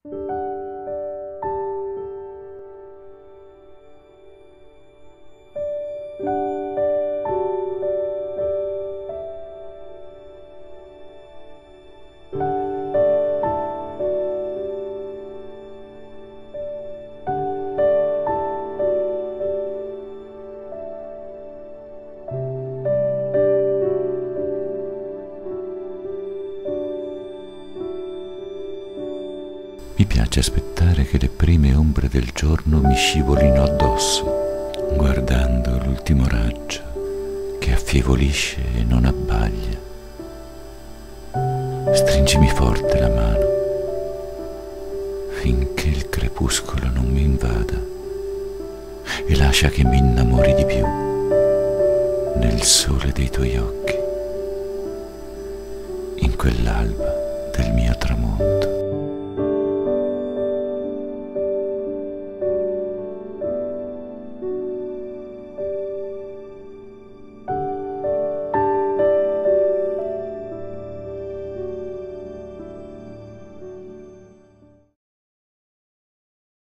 Mi piace aspettare che le prime ombre del giorno mi scivolino addosso, guardando l'ultimo raggio che affievolisce e non abbaglia. Stringimi forte la mano finché il crepuscolo non mi invada e lascia che mi innamori di più nel sole dei tuoi occhi, in quell'alba